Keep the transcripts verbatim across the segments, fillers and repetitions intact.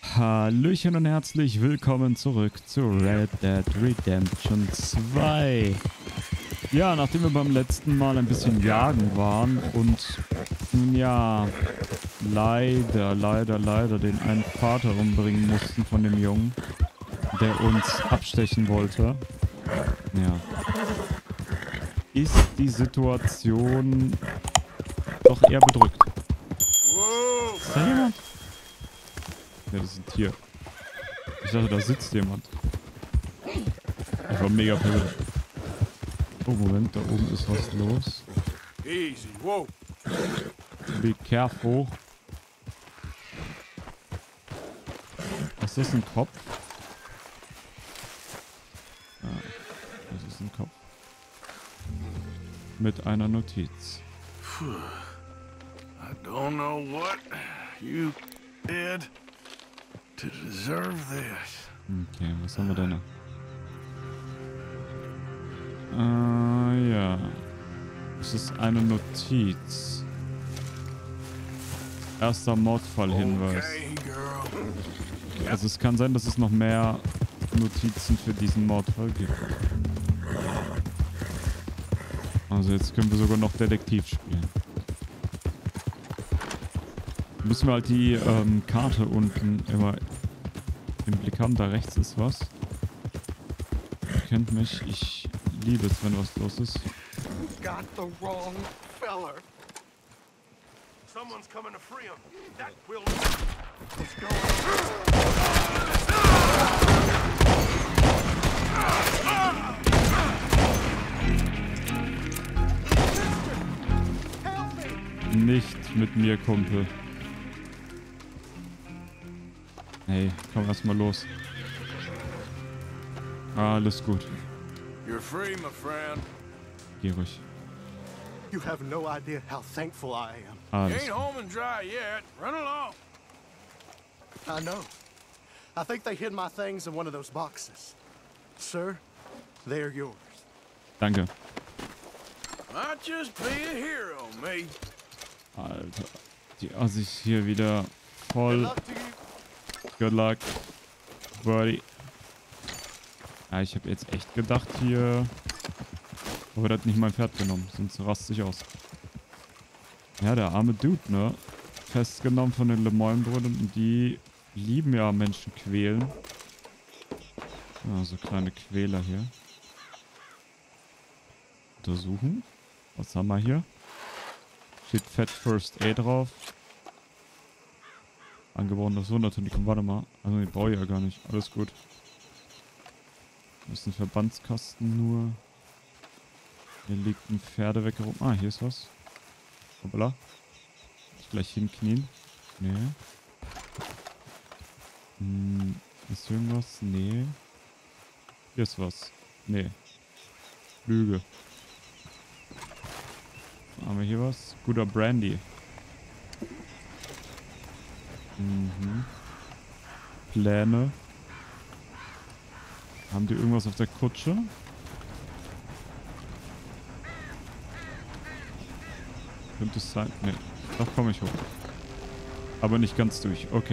Hallöchen und herzlich willkommen zurück zu Red Dead Redemption zwei. Ja, nachdem wir beim letzten Mal ein bisschen jagen waren und nun ja, leider, leider, leider den einen Vater umbringen mussten von dem Jungen, der uns abstechen wollte. Ja. Ist die Situation doch eher bedrückt. Ist da jemand? Ja, das ist ein Tier. Ich dachte, da sitzt jemand. Ich war mega verwirrt. Oh, Moment, da oben ist was los. Easy, whoa. Be careful. Ist das ein Kopf? Ah, das ist ein Kopf. Mit einer Notiz. I don't know what you did to deserve this. Okay, was haben wir denn noch? Ah, ja. Es ist eine Notiz. Erster Mordfall-Hinweis. Okay, girl. Also es kann sein, dass es noch mehr Notizen für diesen Mordfall gibt. Also jetzt können wir sogar noch Detektiv spielen. Müssen wir halt die ähm, Karte unten immer im Blick haben. Da rechts ist was. Ihr kennt mich. Ich liebe es, wenn was los ist. Got the wrong feller. Someone's coming to free him. That will. What's going on? Nicht mit mir, Kumpel. Hey, komm erstmal los. Alles gut. You're free, my friend. Geh ruhig. You have no idea how thankful I am. You Alles ain't gut. home and dry yet. Run along. I know. I think they hid my things in one of those boxes. Sir, they are yours. Danke. Might just be a hero, mate. Alter. Die Assis hier wieder Good voll. luck to you. Good luck, buddy. Ja, ich habe jetzt echt gedacht hier... Aber der hat nicht mein Pferd genommen, sonst raste ich aus. Ja, der arme Dude, ne? Festgenommen von den LeMoyne-Brüdern und die lieben ja Menschen quälen. Ja, so kleine Quäler hier. Untersuchen. Was haben wir hier? Steht Fett First Aid drauf. Angeborenes Wundertonikum, warte mal. Also, die brauche ich ja gar nicht. Alles gut. Das ist ein Verbandskasten nur. Hier liegt ein Pferdeweck rum. Ah, hier ist was. Hoppala. Ich gleich hinknien. Nee. Hm, ist hier irgendwas? Nee. Hier ist was. Nee. Lüge. Haben wir hier was? Guter Brandy. Mhm. Pläne. Haben die irgendwas auf der Kutsche? Könnte es sein? Ne, doch komme ich hoch. Aber nicht ganz durch. Okay.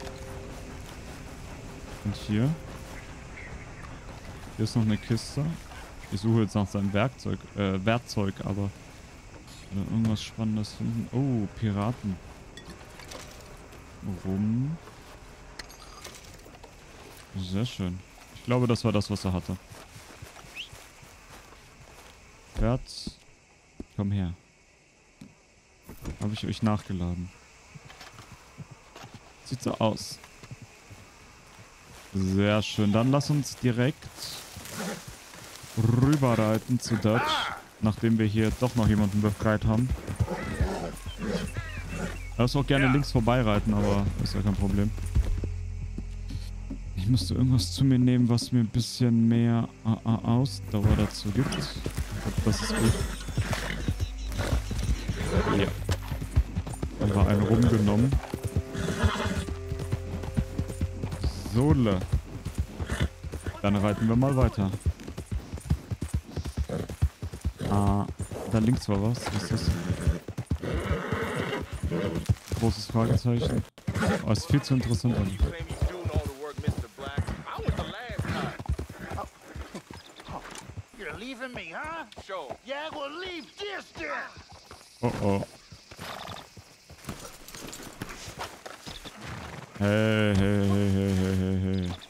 Und hier? Hier ist noch eine Kiste. Ich suche jetzt nach seinem Werkzeug, äh, Werkzeug, aber oder irgendwas Spannendes finden. Oh, Piraten. Rum. Sehr schön. Ich glaube, das war das, was er hatte. Pferd. Komm her. Habe ich euch nachgeladen. Sieht so aus. Sehr schön. Dann lass uns direkt rüberreiten zu Dutch. Nachdem wir hier doch noch jemanden befreit haben. Lass auch gerne links vorbeireiten, aber ist ja kein Problem. Ich müsste irgendwas zu mir nehmen, was mir ein bisschen mehr A A Ausdauer dazu gibt. Ich glaube, das ist gut. Ja. Dann war einen rumgenommen. Sole. Dann reiten wir mal weiter. Ah, da links war was. Was ist das? Großes Fragezeichen. Oh, ist viel zu interessant an. killing me, huh? Sure. Yeah, well, leave this there. Oh oh. Hey, hey, hey, hey, hey, hey, hey.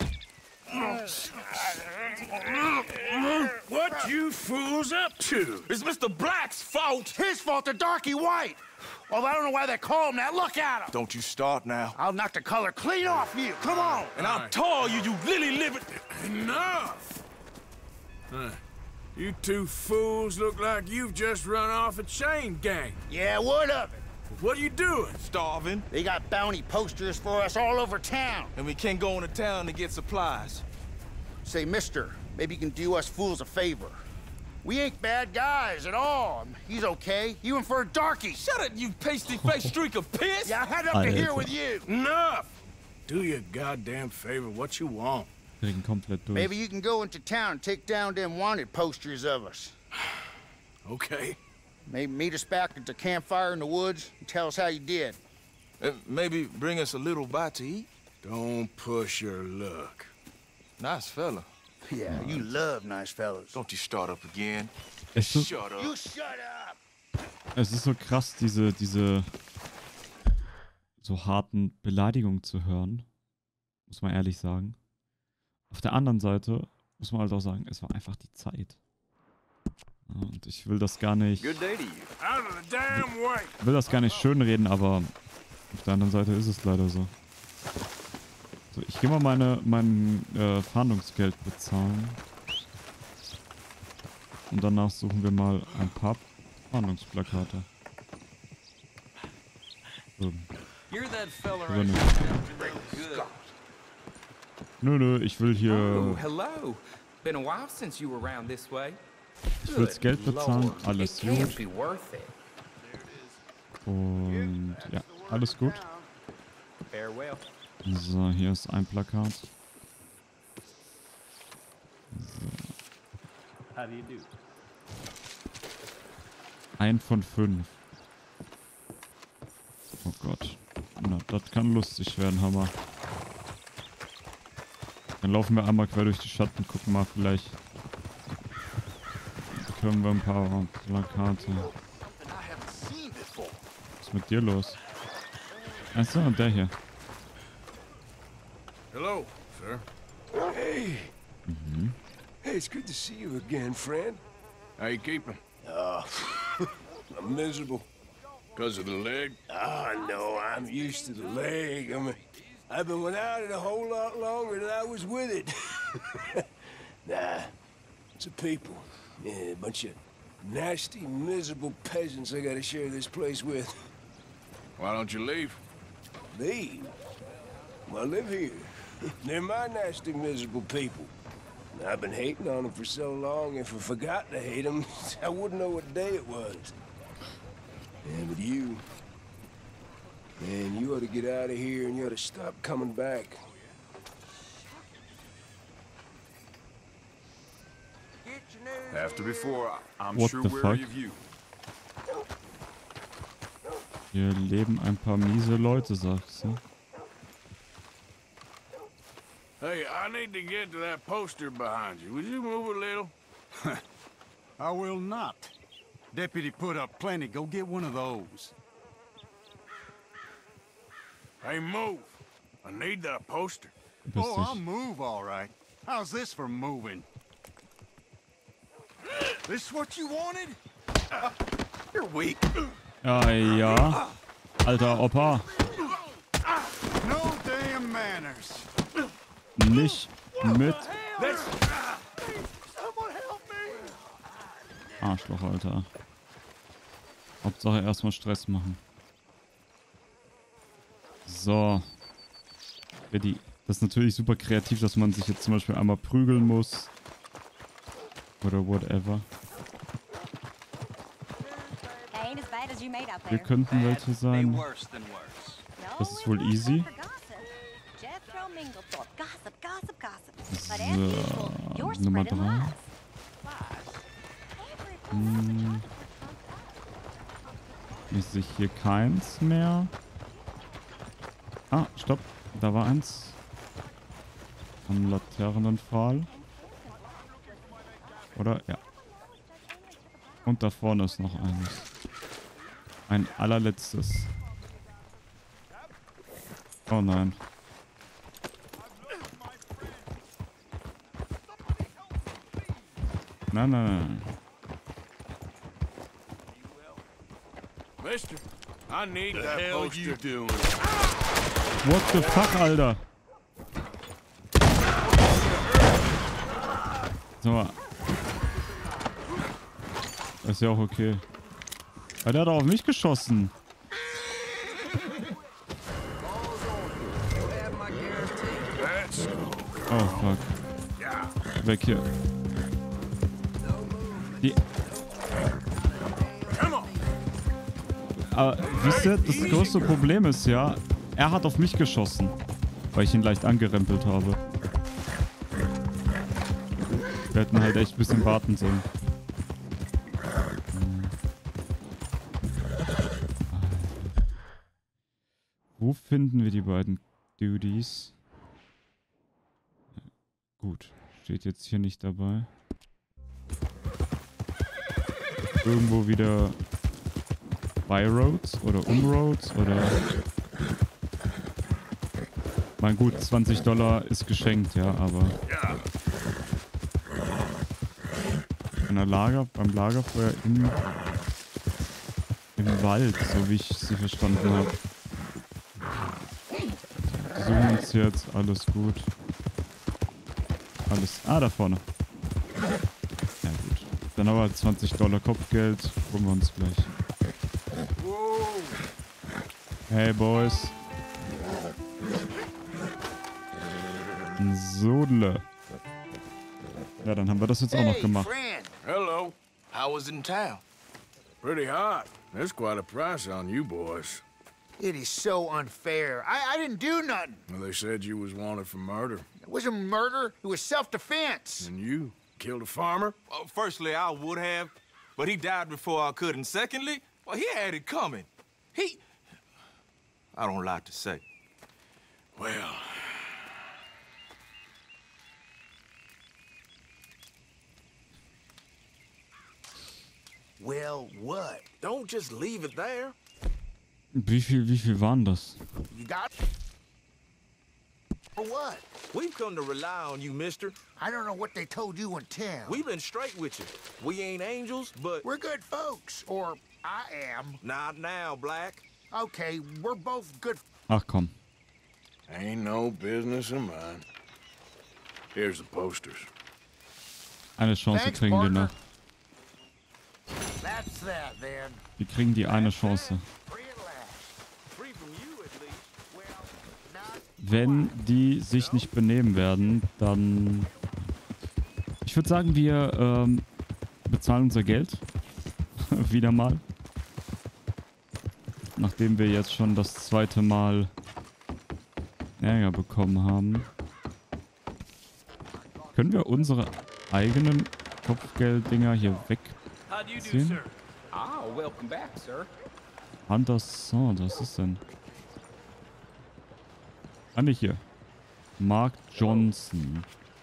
What you fools up to? It's Mister Black's fault. His fault, the darky white. Well, I don't know why they call him that. Look at him. Don't you start now. I'll knock the color clean off you. Come on. And I'll tar you, you lily livered. Enough! Huh. You two fools look like you've just run off a chain gang. Yeah, what of it? What are you doing? Starving. They got bounty posters for us all over town. And we can't go into town to get supplies. Say, mister, maybe you can do us fools a favor. We ain't bad guys at all. He's okay, even for a darky. Shut it, you pasty-faced streak of piss! Yeah, I had up to here with you. Enough! Do your goddamn favor what you want. Kriegen komplett durch. Maybe you can go into town and take down them wanted posters of us. Okay. Maybe meet us back at the campfire in the woods and tell us how you did. Uh, maybe bring us a little bite to eat? Don't push your luck. Nice fella. Yeah, you love nice fellas. Don't you start up again. Es ist, Shut up. You shut up! es ist so krass, diese, diese so harten Beleidigungen zu hören. Muss man ehrlich sagen. Auf der anderen Seite muss man halt auch sagen, es war einfach die Zeit. Und ich will das gar nicht, Good day to you. Out of the damn way. will das gar nicht schönreden, aber auf der anderen Seite ist es leider so. So, ich gehe mal meine, mein äh, Fahndungsgeld bezahlen. Und danach suchen wir mal ein paar Fahndungsplakate. So. You're that fella Oder right nicht? now. Good. Nö, nö, ich will Oh, hier, hello. Been a while since you were around this way. ich will das Geld Good bezahlen, Lord, alles it can't gut. be worth it. Und ja, alles gut. Farewell. So, hier ist ein Plakat. How do you do? Ein von fünf. Oh Gott. Na, das kann lustig werden, Hammer. Dann laufen wir einmal quer durch die Stadt und gucken mal, vielleicht können wir ein paar Plakate. Was ist mit dir los? Achso, und der hier. Hello, sir. Hey. Hey, it's good to see you again, friend. How you keeping? Uh, I'm miserable. Because of the leg? Ah, no, I'm used to the leg. I mean, I've been without it a whole lot longer than I was with it. Nah, it's a people. Yeah, a bunch of nasty, miserable peasants I gotta share this place with. Why don't you leave? Leave? Well, I live here. They're my nasty, miserable people. I've been hating on them for so long, if I forgot to hate them, I wouldn't know what day it was. Yeah, but you... Man, you ought to get out of here and you ought to stop coming back. After before, I'm What sure the weary fuck? of you. Hier leben ein paar miese Leute, sagst du? Hey, I need to get to that poster behind you. Would you move a little? I will not. Deputy put up plenty. Go get one of those. Hey, move. I need that poster. Du bist Oh, I'll dich. move all right. How's this for moving? This what you wanted? You're weak. Ja, ja. Alter Opa. No damn manners. Nicht mit Someone help me! Arschloch, Alter. Hauptsache erstmal Stress machen. So. Die, das ist natürlich super kreativ, dass man sich jetzt zum Beispiel einmal prügeln muss. Oder whatever. Ain't as bad as you made out Hier there. könnten welche Be sein. worse than worse. No, Das ist it wohl wasn't easy. for gossip. Jethro Minglethorpe. Gossip, gossip, gossip. But as usual, So, you're Nummer spreading drei. lies. Hm. Ich sehe hier keins mehr. Ah, stopp. Da war eins. Von Laternenpfahl. Oder? Ja. Und da vorne ist noch eines. Ein allerletztes. Oh nein. Nein, nein, nein. Mister, I need The that hell poster. you doing? What the fuck, Alter? So. Ist ja auch okay. Aber der hat auch auf mich geschossen. That's Oh fuck. Weg hier. Die. come on. Aber wisst ihr, das größte Problem ist ja, er hat auf mich geschossen. Weil ich ihn leicht angerempelt habe. Wir hätten halt echt ein bisschen warten sollen. Wo finden wir die beiden Duties? Gut, steht jetzt hier nicht dabei. Irgendwo wieder by Roads oder um Roads oder... Mein gut, zwanzig Dollar ist geschenkt, ja, aber... An der Lager, beim Lagerfeuer im, im Wald, so wie ich sie verstanden habe. Wir suchen uns jetzt, alles gut. Alles, ah, da vorne. Ja gut. Dann aber zwanzig Dollar Kopfgeld, holen wir uns gleich. Hey Boys. Ein Sodle. Ja, dann haben wir das jetzt auch noch gemacht. Friend. Hello. How was it in town? Pretty hot. That's quite a price on you boys. It is so unfair. I, I didn't do nothing. Well, they said you was wanted for murder. It wasn't murder. It was self-defense. And you killed a farmer? Well, firstly, I would have, but he died before I could. And secondly, well, he had it coming. He... I don't like to say. Well... Well, what? Don't just leave it there. Wie viel, wie viel waren das? You got... For what? We've come to rely on you, mister. I don't know what they told you in town. We've been straight with you. We ain't angels, but... We're good folks. Or I am. Not now, Black. Okay, we're both good... Ach komm. Ain't no business of mine. Here's the posters. Eine Chance Thanks, kriegen wir partner. noch. That's that, then. Wir kriegen die eine Chance. Free at last. Free from you, at least. Well, not... Wenn die sich nicht benehmen werden, dann... Ich würde sagen, wir ähm, bezahlen unser Geld. Wieder mal. Nachdem wir jetzt schon das zweite Mal Ärger bekommen haben. Können wir unsere eigenen Kopfgelddinger hier wegziehen? Ah, welcome back, sir. Hunters Sword, was ist denn? Ah, nicht hier. Mark Johnson.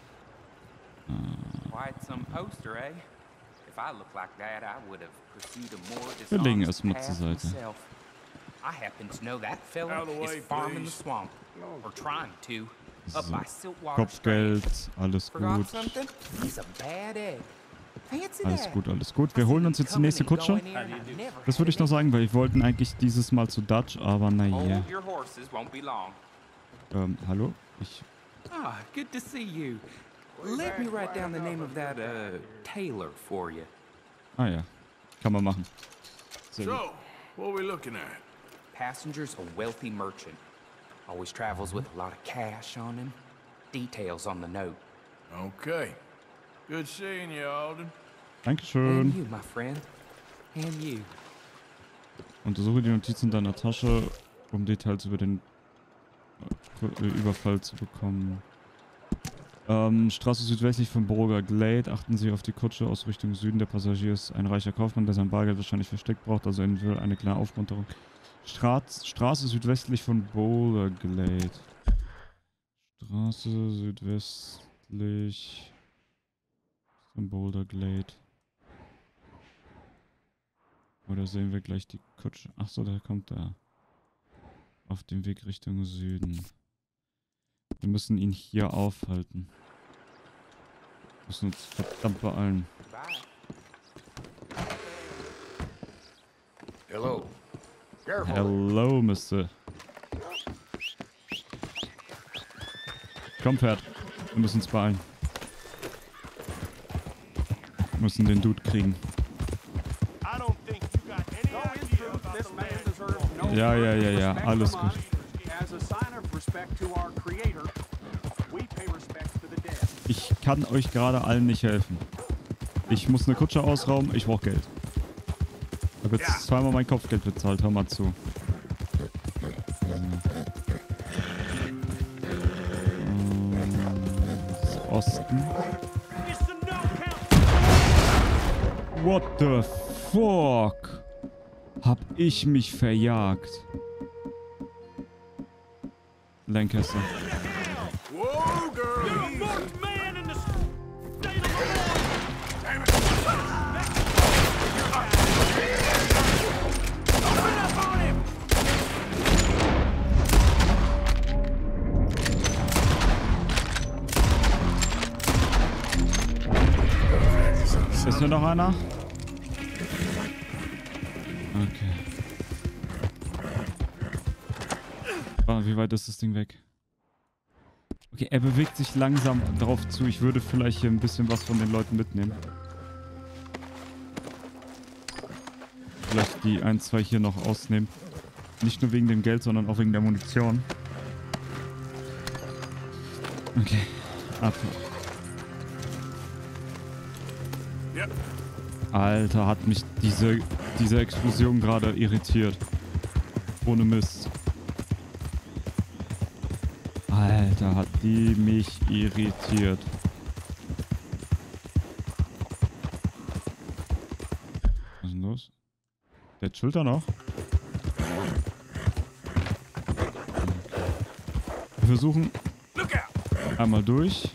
Quite some poster, eh? If I looked like that, I would have pursued a more Wir legen dishonest erstmal path zur Seite. myself. I happen to know that fella Out of the way, is farming the please. swamp, or trying to, up So. by Siltwater Kopfgeld, Springs. alles Forgot gut. something? He's a bad egg. Fancy Alles that. gut, alles gut. Wir holen uns jetzt die nächste Kutsche. Das würde ich noch sagen, weil wir wollten eigentlich dieses Mal zu Dutch, aber naja. Hold your horses, won't be long. Ähm, hallo? Ich... Ah, good to see you. Let me write down the name of that, uh, tailor for you. Ah ja, kann man machen. Sehr gut. So, what are we looking at? Passenger's a wealthy merchant. Always travels with a lot of cash on him. Details on the note. Okay. Good seeing you, Alden. Dankeschön. And you, my friend. And you. Untersuche die Notizen deiner Tasche, um Details über den äh, Überfall zu bekommen. Ähm, Straße südwestlich von Burger Glade. Achten Sie auf die Kutsche aus Richtung Süden. Der Passagier ist ein reicher Kaufmann, der sein Bargeld wahrscheinlich versteckt braucht, also er will eine kleine Aufmunterung. Straß, Straße südwestlich von Boulder Glade. Straße südwestlich von Boulder Glade. Oder sehen wir gleich die Kutsche? Achso, da kommt er. Auf dem Weg Richtung Süden. Wir müssen ihn hier aufhalten. Wir müssen uns verdammt beeilen. Hello. Careful. Hello, Mister. Komm, Pferd. Wir müssen uns beeilen. Wir müssen den Dude kriegen. Ja, ja, ja, ja. Alles gut. Ich kann euch gerade allen nicht helfen. Ich muss eine Kutsche ausrauben. Ich brauche Geld. Ich habe jetzt zweimal mein Kopfgeld bezahlt. Hör mal zu. Osten. What the fuck? Hab ich mich verjagt. Lancaster. Whoa, girl! You're the fourth man in the state of the world! Damn it! Open up on him! Ist hier noch einer? Okay. Oh, wie weit ist das Ding weg? Okay, er bewegt sich langsam drauf zu. Ich würde vielleicht hier ein bisschen was von den Leuten mitnehmen. Vielleicht die ein, zwei hier noch ausnehmen. Nicht nur wegen dem Geld, sondern auch wegen der Munition. Okay. Abfahrt. Ja. Alter, hat mich diese, diese Explosion gerade irritiert. Ohne Mist. Alter, hat die mich irritiert. Was ist denn los? Der chillt da noch? Wir versuchen einmal durch.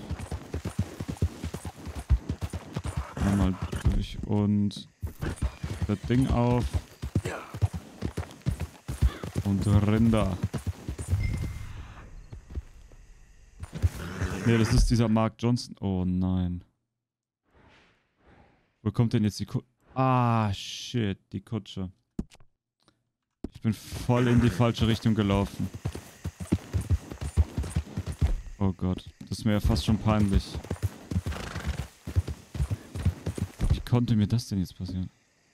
Einmal durch und das Ding auf. Und Rinder. Ne, das ist dieser Mark Johnson. Oh nein. Wo kommt denn jetzt die Kutsche? Ah, shit, die Kutsche. Ich bin voll in die falsche Richtung gelaufen. Oh Gott, das ist mir ja fast schon peinlich. Wie konnte mir das denn jetzt passieren?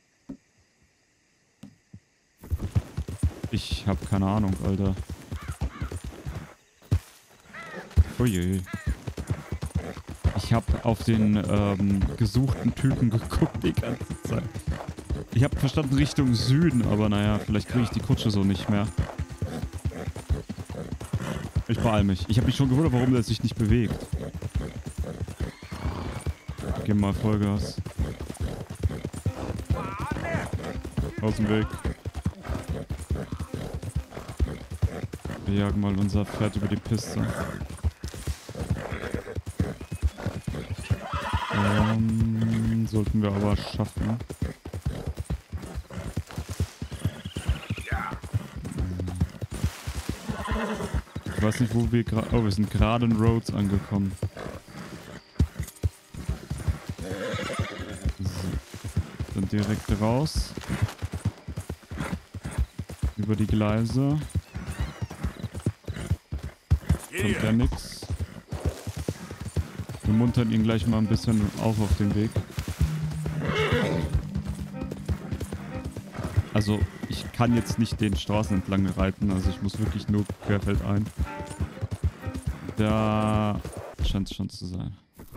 Ich hab keine Ahnung, Alter. Oje. Ich hab auf den ähm, gesuchten Typen geguckt die ganze Zeit. Ich hab verstanden Richtung Süden, aber naja, vielleicht kriege ich die Kutsche so nicht mehr. Ich beeil mich. Ich habe mich schon gewundert, warum der sich nicht bewegt. Geh mal Vollgas. Aus dem Weg. Wir jagen mal unser Pferd über die Piste. Ähm, sollten wir aber schaffen. Ich weiß nicht, wo wir gerade... Oh, wir sind gerade in Rhodes angekommen. So. Dann direkt raus. Über die Gleise. Kommt ja nix. Wir muntern ihn gleich mal ein bisschen auf auf dem Weg. Also, ich kann jetzt nicht den Straßen entlang reiten, also ich muss wirklich nur querfeldein. Da scheint es schon zu sein.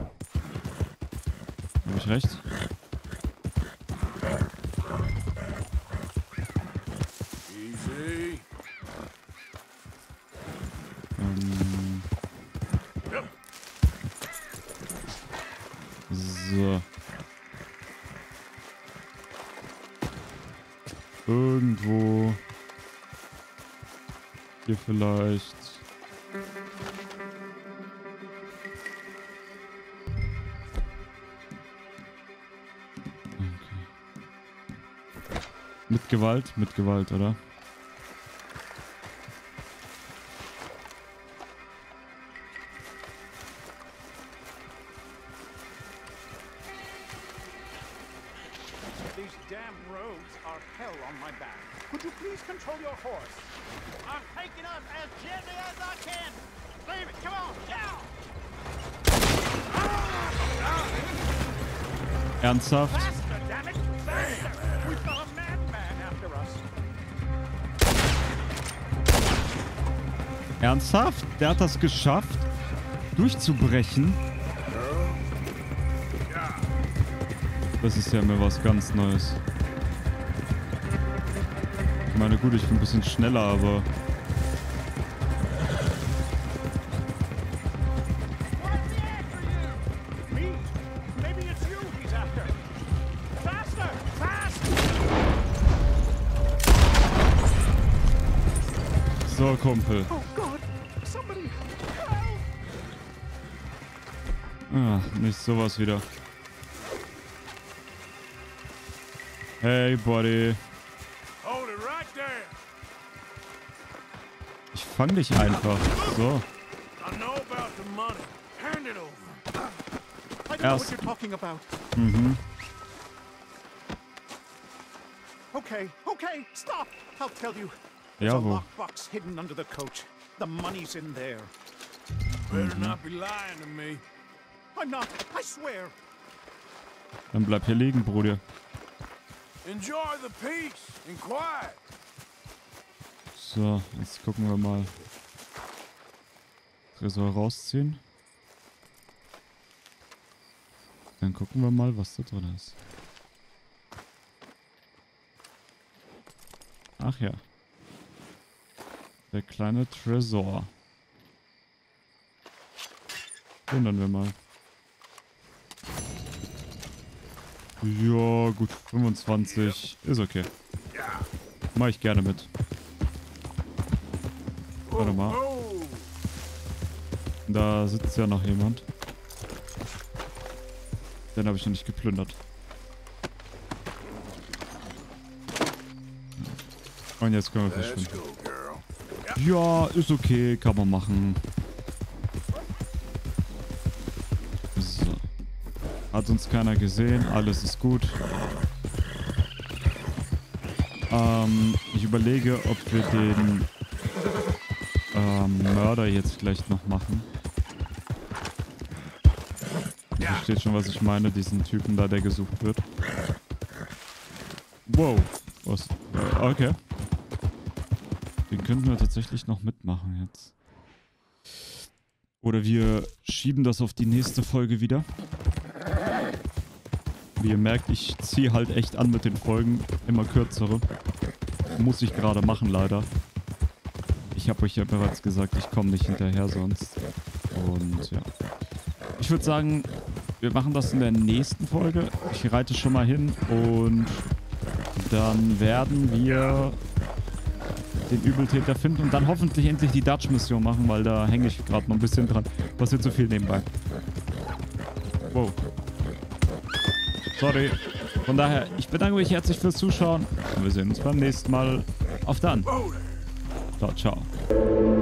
Habe ich recht? Easy. Ähm. So. Irgendwo. Hier vielleicht. Okay. Mit Gewalt? Mit Gewalt, oder? These damn roads are hell on my back. Could you please control your horse? I'm taking us as gently as I can. Leave it, come on, down! Ernsthaft? Faster, damn it! Faster! We've got a madman after us. Ernsthaft? Der hat das geschafft, durchzubrechen? Das ist ja mir was ganz Neues. Ich meine, gut, ich bin ein bisschen schneller, aber... So, Kumpel. Ah, nicht sowas wieder. Hey, Buddy. Ich fang dich einfach. So. Erst. Mhm. Okay, okay, stop. I'll tell you. Ja, There's a wo? lockbox hidden under the coach. The money's in there. Better not be lying to me. I'm not. I swear. Dann bleib hier liegen, Bruder. Enjoy the peace and quiet. So, jetzt gucken wir mal. Tresor rausziehen. Dann gucken wir mal, was da drin ist. Ach ja. Der kleine Tresor. Wundern wir mal. Ja, gut. fünfundzwanzig. Ist okay. Mach ich gerne mit. Warte mal. Da sitzt ja noch jemand. Den habe ich noch nicht geplündert. Und jetzt können wir verschwinden. Ja, ist okay. Kann man machen. So. Hat uns keiner gesehen. Alles ist gut. Ähm, ich überlege, ob wir den ähm, Mörder jetzt gleich noch machen. Ihr versteht schon, was ich meine. Diesen Typen da, der gesucht wird. Wow. Was? Okay. Den könnten wir tatsächlich noch mitmachen jetzt. Oder wir schieben das auf die nächste Folge wieder. Wie ihr merkt, ich ziehe halt echt an mit den Folgen. Immer kürzere. Muss ich gerade machen, leider. Ich habe euch ja bereits gesagt, ich komme nicht hinterher sonst. Und ja. Ich würde sagen, wir machen das in der nächsten Folge. Ich reite schon mal hin und dann werden wir den Übeltäter finden und dann hoffentlich endlich die Dutch-Mission machen, weil da hänge ich gerade noch ein bisschen dran. Passiert zu viel nebenbei. Wow. Sorry. Von daher, ich bedanke mich herzlich fürs Zuschauen und wir sehen uns beim nächsten Mal. Auf dann. Ciao, ciao.